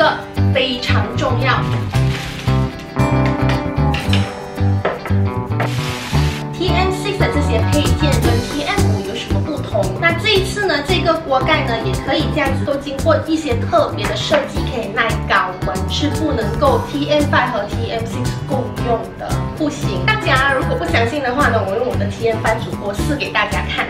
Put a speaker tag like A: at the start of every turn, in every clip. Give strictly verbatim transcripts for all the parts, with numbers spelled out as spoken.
A: 个非常重要。T M 六 的这些配件跟 T M 五有什么不同？那这一次呢，这个锅盖呢也可以这样子，都经过一些特别的设计，可以耐高温，是不能够 T M 五 和 T M 六 共用的，不行。大家如果不相信的话呢，我用我的 T M 五 煮锅试给大家看。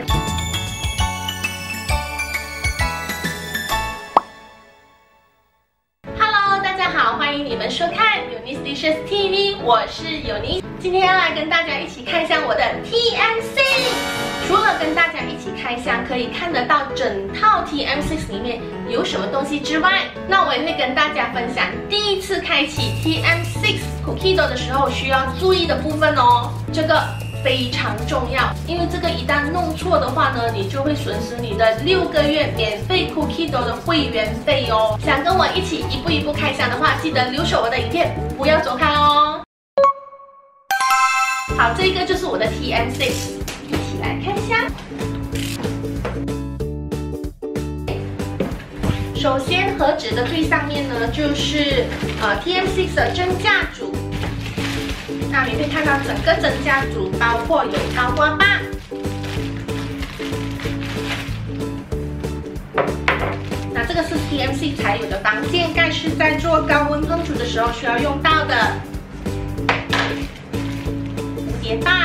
A: 欢迎你们收看 Eunice Dishes T V， 我是 Eunice， 今天要来跟大家一起开箱我的 T M 六。除了跟大家一起开箱，可以看得到整套 T M 六 里面有什么东西之外，那我也会跟大家分享第一次开启 T M 六 Cookie Dough 的时候需要注意的部分哦。这个非常重要，因为这个一旦弄错的话呢，你就会损失你的六个月免费 Cookie Dough 的会员费哦。想跟我一起一步一步开箱的话，记得留守我的影片，不要走开哦。好，这个就是我的 T M 六， 一起来开箱。首先盒子的最上面呢，就是呃 T M 六 的蒸架组。那你会看到整个蒸架组包括有高锅棒，那这个是 T M 六 才有的防溅盖，是在做高温烹煮的时候需要用到的。蝴蝶棒，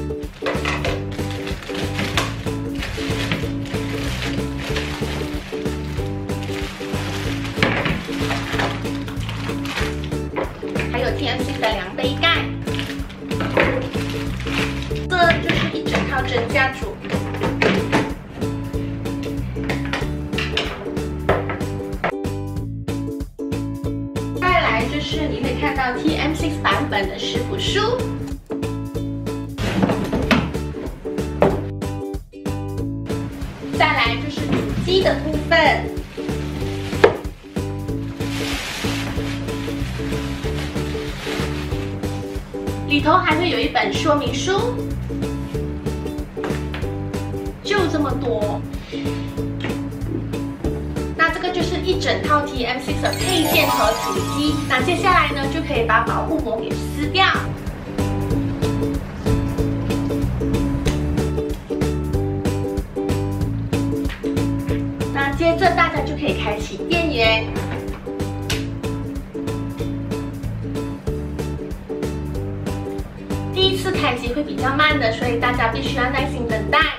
A: 还有 T M 六 的量杯盖。这就是一整套蒸架组。再来就是你会看到 T M 六 版本的食谱书。再来就是主机的部分。里头还会有一本说明书，就这么多。那这个就是一整套 T M 六 的配件和主机。那接下来呢，就可以把保护膜给撕掉。那接着大家就可以开启电源。第一次开机会比较慢的，所以大家必须要耐心等待。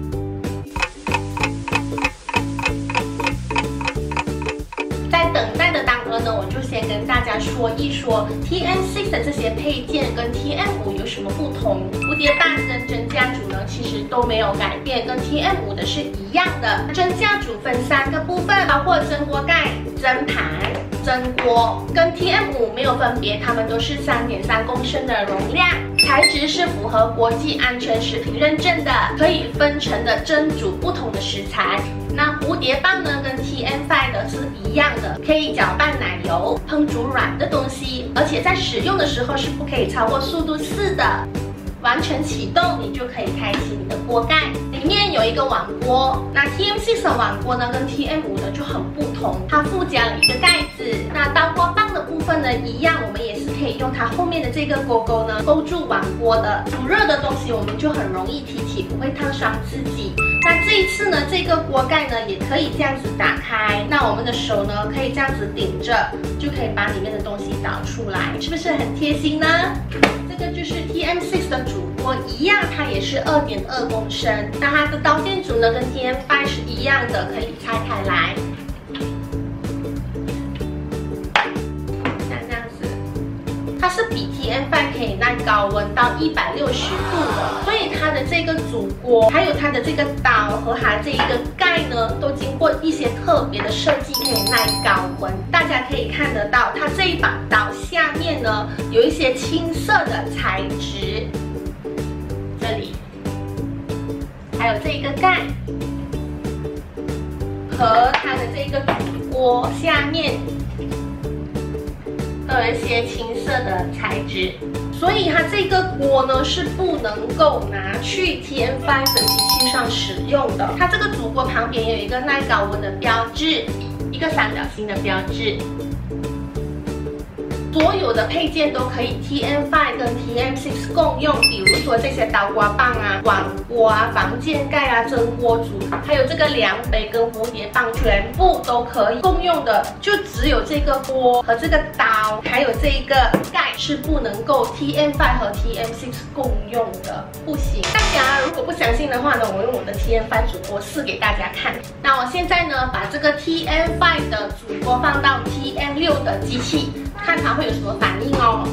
A: 在等待的当儿呢，我就先跟大家说一说 T M 六 的这些配件跟 T M 五有什么不同。蝴蝶棒跟蒸架组呢，其实都没有改变，跟 T M 五的是一样的。蒸架组分三个部分，包括蒸锅盖、蒸盘、蒸锅，跟 T M 五没有分别，它们都是 三点三公升的容量，材质是符合国际安全食品认证的，可以分层的蒸煮不同的食材。那蝴蝶棒呢，跟 T M 五 的是一样的，可以搅拌奶油、烹煮软的东西，而且在使用的时候是不可以超过速度四的。完成启动，你就可以开启你的锅盖。里面有一个网锅，那 T M 六 的网锅呢，跟 T M 五 的就很不同，它附加了一个盖子。那刀锅棒的部分呢，一样，我们也是可以用它后面的这个钩钩呢，勾住网锅的。煮热的东西我们就很容易提起，不会烫伤自己。那这一次呢，这个锅盖呢，也可以这样子打开。那我们的手呢，可以这样子顶着，就可以把里面的东西倒出来，是不是很贴心呢？这个就是 T M 六 的主锅一样，它也是 二点二公升。那它的刀片组呢，跟 T M 五 是一样的，可以拆开来。像这样子，它是比 T M 五 可以耐高温到一百六十度的，所以它的这个主锅，还有它的这个刀和它这一个盖呢，都经过一些特别的设计，可以耐高温。大家可以看得到，它这一把刀下面呢，有一些青色的材质，这里还有这一个盖和它的这个主锅下面都有一些青色的材质，所以它这个锅呢是不能够拿去 T M 五 的机器上使用的。它这个主锅旁边有一个耐高温的标志，一个三角形的标志。 所有的配件都可以 T M 五 跟 T M 六共用，比如说这些刀刮棒啊、碗锅啊、防溅盖啊、蒸锅组，还有这个量杯跟蝴蝶棒，全部都可以共用的。就只有这个锅和这个刀，还有这个盖是不能够 T M 五 和 T M 六共用的，不行。大家如果不相信的话呢，我用我的 T M 五 煮锅试给大家看。那我现在呢，把这个 T M 五 的煮锅放到 T M 六 的机器，看它会有什么反应哦。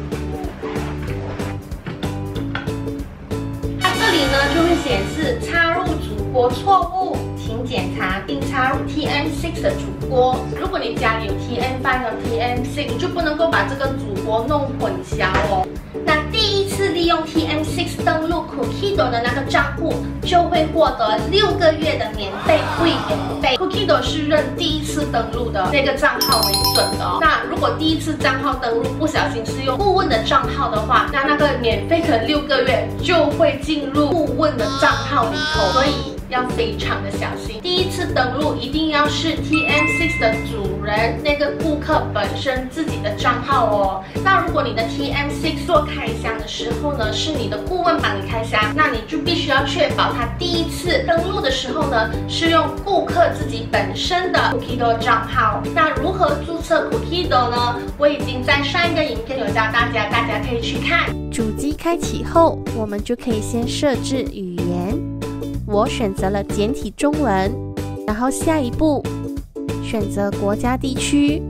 A: 它这里呢就会显示插入煮锅错误，请检查并插入 T M 六 的煮锅。如果你家里有 T M 五 和 T M 六，你就不能够把这个煮锅弄混淆哦。那第一次利用 T M 六 登录 Cookido 的那个账户，就会获得六个月的免费会员费。Cookido 是认第一次登录的那个账号为准的哦。那如果第一次账号登录不小心是用顾问的账号的话，那那个免费的六个月就会进入顾问的账号里头，所以要非常的小心。第一次登录一定要是 T M 六 的主人那个顾客本身自己的账号哦。那如果你的 T M 六做开箱的时候呢，是你的顾问帮你开箱，那你就必须要确保他第一次登录的时候呢，是用顾客自己本身的 Cookido 账号。那如何注册 Cookido 呢？我已经在上一个影片有教大家，大家可以去看。
B: 主机开启后，我们就可以先设置语言。我选择了简体中文，然后下一步选择国家地区，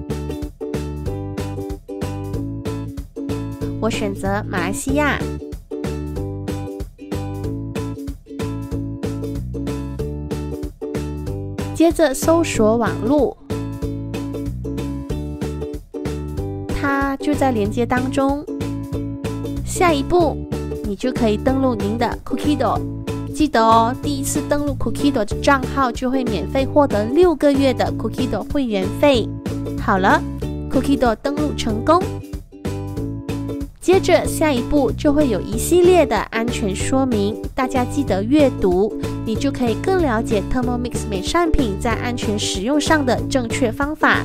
B: 我选择马来西亚，接着搜索网路，它就在连接当中。下一步你就可以登录您的 Cookido。记得哦，第一次登录 Cookido 的账号就会免费获得六个月的 Cookido 会员费。好了 ，Cookido 登录成功。接着下一步就会有一系列的安全说明，大家记得阅读，你就可以更了解 Thermomix 美善品在安全使用上的正确方法。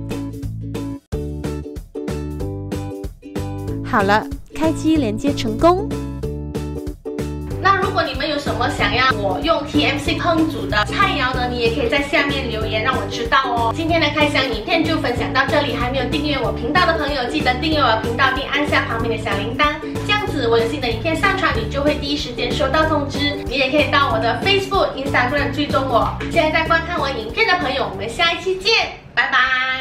B: 好了，开机连接成功。
A: 那如果你们有什么想要我用 T M 六 烹煮的菜肴呢，你也可以在下面留言让我知道哦。今天的开箱影片就分享到这里，还没有订阅我频道的朋友，记得订阅我的频道并按下旁边的小铃铛，这样子我有新的影片上传，你就会第一时间收到通知。你也可以到我的 Facebook、Instagram 追踪我。现在在观看我影片的朋友，我们下一期见，拜拜。